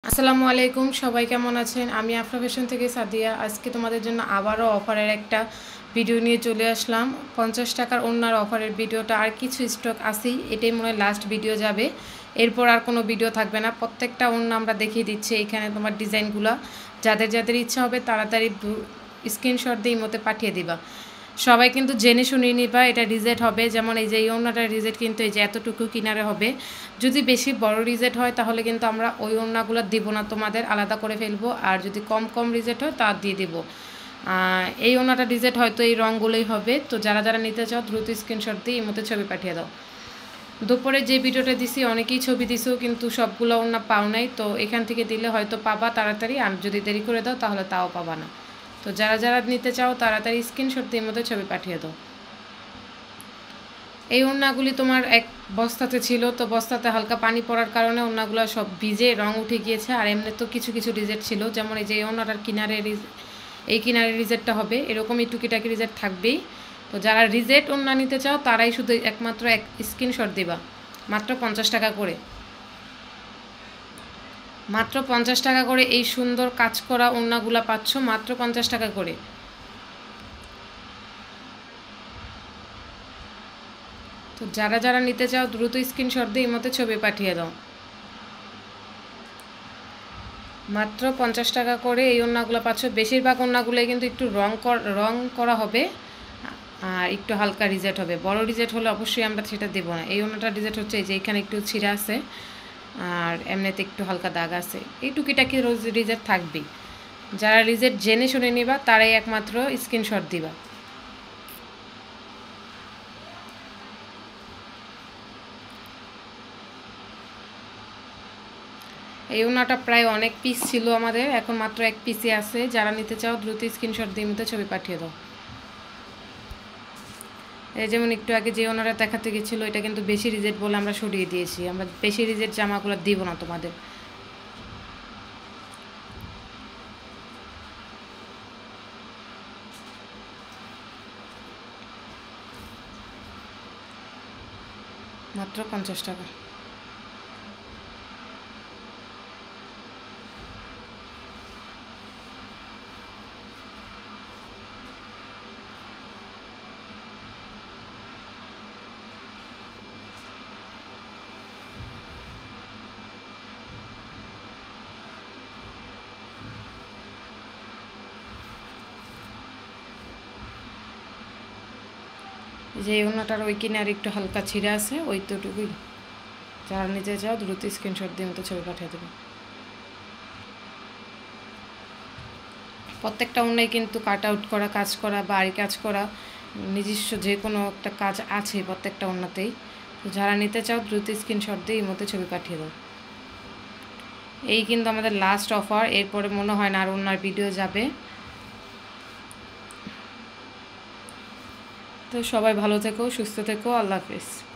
আসসালামু আলাইকুম, সবাই কেমন আছেন? আমি আফরা ফ্যাশন থেকে সাদিয়া। আজকে তোমাদের জন্য আবারও অফারের একটা ভিডিও নিয়ে চলে আসলাম। 50 টাকার ওড়নার অফারের ভিডিওটা আর কিছু স্টক আছেই, এটাই মনে হয় লাস্ট ভিডিও যাবে। এরপর আর কোনো ভিডিও থাকবে না। প্রত্যেকটা ওড়না আমরা দেখিয়ে দিচ্ছি এখানে তোমার ডিজাইনগুলো। যাদের যাদের ইচ্ছা হবে তাড়াতাড়ি স্ক্রিনশট দিয়ে মতে পাঠিয়ে দিবা। সবাই কিন্তু জেনে শুনে নিবা, এটা রিজেক্ট হবে। যেমন এই যে এই ওড়নাটার রিজেক্ট কিন্তু এই যে এতটুকু কিনারে হবে। যদি বেশি বড় রিজেক্ট হয় তাহলে কিন্তু আমরা ওই ওড়নাগুলো দিব না, তোমাদের আলাদা করে ফেলবো। আর যদি কম কম রিজেক্ট হয় তা দিয়ে দিব। এই ওড়নাটা রিজেক্ট হয়তো এই রঙগুলোই হবে। তো যারা যারা নিতে চাও দ্রুত স্ক্রিনশট দিয়ে এই মতো ছবি পাঠিয়ে দাও। দুপুরে যে ভিডিওটা দিছি অনেকেই ছবি দিছো, কিন্তু সবগুলো ওড়না পাও নাই। তো এখান থেকে দিলে হয়তো পাবা তাড়াতাড়ি, আর যদি দেরি করে দাও তাহলে তাও পাবা না। তো যারা যারা নিতে চাও তাড়াতাড়ি স্ক্রিনশট দিয়ে মতো ছবি পাঠিয়ে দাও। এই ওড়নাগুলি তোমার এক বস্তাতে ছিল, তো বস্তাতে হালকা পানি পড়ার কারণে ওড়নাগুলো সব ভিজে রং উঠে গিয়েছে। আর এমনি তো কিছু কিছু রিজেক্ট ছিল, যেমন এই যে এই ওড়নাটার কিনারে এই কিনারে রিজেক্টটা হবে, এরকমই টুকিটাকি রিজেক্ট থাকবেই। তো যারা রিজেক্ট ওড়না নিতে চাও তারাই শুধু একমাত্র এক স্ক্রিনশট দিবা। মাত্র 50 টাকা করে, মাত্র 50 টাকা করে এই সুন্দর কাজ করা ওড়নাগুলা পাচ্ছ মাত্র 50 টাকা করে। তো যারা যারা নিতে চাও দ্রুত স্ক্রিনশট দিয়ে এই মতো ছবি পাঠিয়ে দাও। মাত্র 50 টাকা করে এই ওড়নাগুলো পাচ্ছ। বেশিরভাগ ওড়নাগুলোই কিন্তু একটু রং করা হবে আর একটু হালকা রিজেক্ট হবে। বড় রিজেক্ট হলে অবশ্যই আমরা সেটা দেবো না। এই ওড়নাটা রিজেক্ট হচ্ছে এই যে এখানে একটু ছিঁড়া আছে আর এমনিতে একটু হালকা দাগ আছে, এই টুকিটাকি রোজ রিজেক্ট থাকবেই। যারা রিজেক্ট জেনে শুনে নিবা তারাই একমাত্র স্ক্রিনশট দিবা। এই ওড়নাটা প্রায় অনেক পিস ছিল আমাদের, এখন মাত্র এক পিসই আছে। যারা নিতে চাও দ্রুত স্ক্রিনশট দিয়ে মতো ছবি পাঠিয়ে দাও। এই যেমন একটু আগে যে ওনারা দেখাতে গেছিলো, এটা কিন্তু বেশি রিজেক্ট বলে আমরা সরিয়ে দিয়েছি। আমরা বেশি রিজেক্ট জামাগুলো দিব না তোমাদের। মাত্র 50 টাকা। যে ওনাটার ওই কিনে আর একটু হালকা ছিঁড়ে আছে, ওই তোটুকুই। যারা নিতে চাও দ্রুত স্ক্রিনশট দিয়ে মতো ছবি পাঠিয়ে দেবে। প্রত্যেকটা ওনাই কিন্তু কাট আউট করা, কাজ করা বা আড়ি কাজ করা, নিজস্ব যে কোনো একটা কাজ আছে প্রত্যেকটা ওনাতেই। তো যারা নিতে চাও দ্রুত স্ক্রিনশট দিয়ে এই মতো ছবি পাঠিয়ে দাও। এই কিন্তু আমাদের লাস্ট অফার, এরপরে মনে হয় না আর ওনার ভিডিও যাবে। তো সবাই ভালো থেকো, সুস্থ থেকো, আল্লাহ হাফেজ।